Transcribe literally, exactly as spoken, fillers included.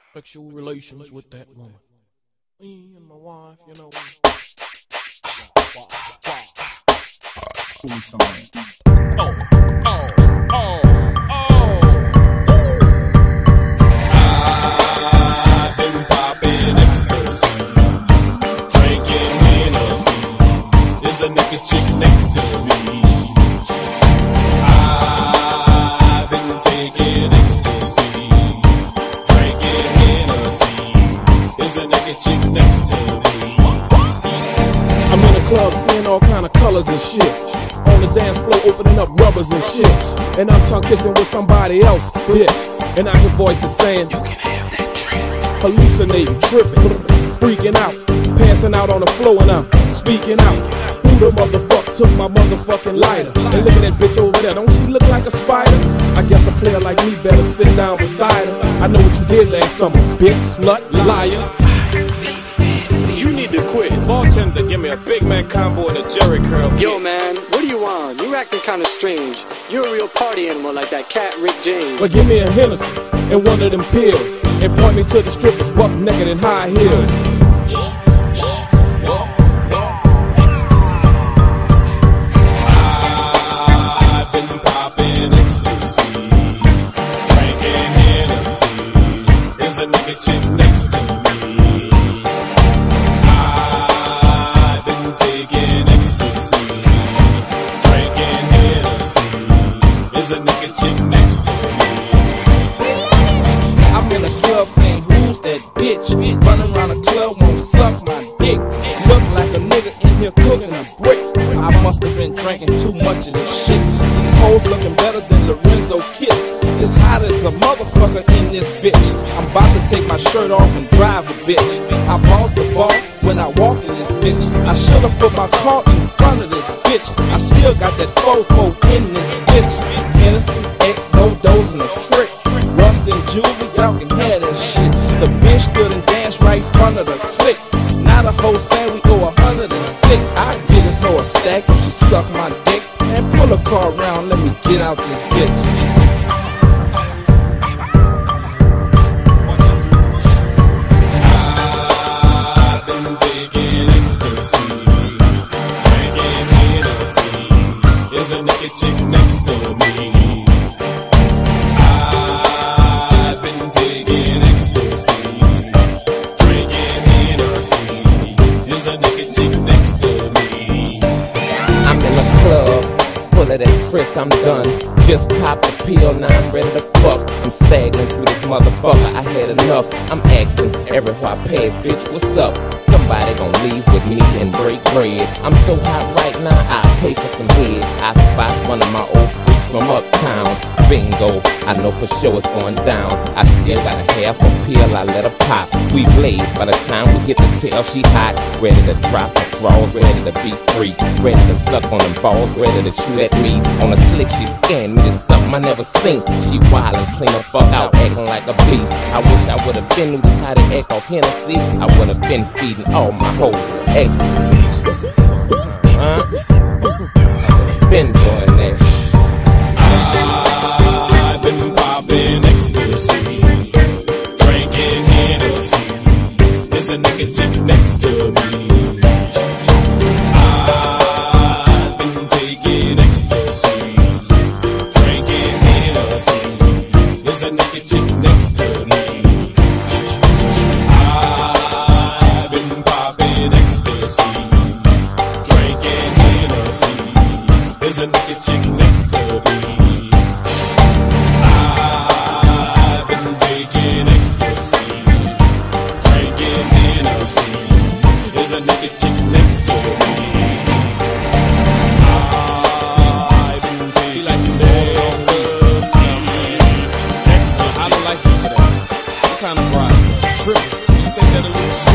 sexual relations with that woman. Me and my wife, you know. Oh, oh, oh, oh. I've been popping ecstasy, drinking Hennessy. There's a nigga chick next to me. I've been taking ecstasy, drinking Hennessy. There's a nigga chick next to me. I'm in a club seeing all kind of colors and shit. On the dance floor opening up rubbers and shit. And I'm tongue kissing with somebody else, bitch. And I hear voices saying, you can have that drink. Hallucinating, tripping, freaking out, passing out on the floor and I'm speaking out. Who the motherfucker took my motherfucking lighter? And look at that bitch over there, don't she look like a spider? I guess a player like me better sit down beside her. I know what you did last summer, bitch, slut, liar. You need to quit. Bartender, give me a Big Mac combo and a Jerry curl. Yo, man, what are you on? You're acting kinda strange. You're a real party animal like that cat Rick James. Well, give me a Hennessy and one of them pills and point me to the strippers buck naked in high heels. I've been popping ecstasy, drinking Hennessy. There's a nigga chick next to me. Bitch, running around the club won't suck my dick. Look like a nigga in here cooking a brick. I must have been drinking too much of this shit. These hoes looking better than Lorenzo Kiss. It's hot as a motherfucker in this bitch. I'm about to take my shirt off and drive a bitch. I bought the ball when I walk in this bitch. I should've put my car in front of this bitch. I still got that fofo in this bitch. Hennessy, X, no dozing a trick. Rust and Juvie, y'all can have that shit. The bitch stood and danced right in front of the clique. Now the whole saying we go a hundred and six. I get this hoe a stack if she suck my dick. Man, pull a car around, let me get out this bitch. I've been taking ecstasy, drinking Hennessy. There's a nigga chick next to me. That Chris, I'm done. Just popped the pill, now I'm ready to fuck. I'm staggering through this motherfucker, I had enough. I'm asking everywhere I pass, bitch, what's up? Somebody gon' leave with me and break bread. I'm so hot right now, I'll pay for some head. I spot one of my old freaks from uptown. Bingo, I know for sure it's going down. I still got a half a pill, I let her pop. We blaze, by the time we hit the tail, she hot. Ready to drop the draws, ready to be free. Ready to suck on them balls, ready to chew at me. On a slick, she scanned me to something I never seen. She wild and clean the fuck out, acting like a beast. I wish I would've been knew how to act off Hennessy. I would've been feeding all my hoes ecstasy. Huh? Been doing that. I've been popping ecstasy, drinking Hennessy. There's a nigga chick next to me. I've been taking ecstasy, drinking Hennessy. There's a nigga chick next to me. I've been popping ecstasy, drinking Hennessy. There's a nigga chick next to me. There's a nigga chick next to me. I've been taking ecstasy. I don't like you for that. What kind of bride? Tripping. You take that a little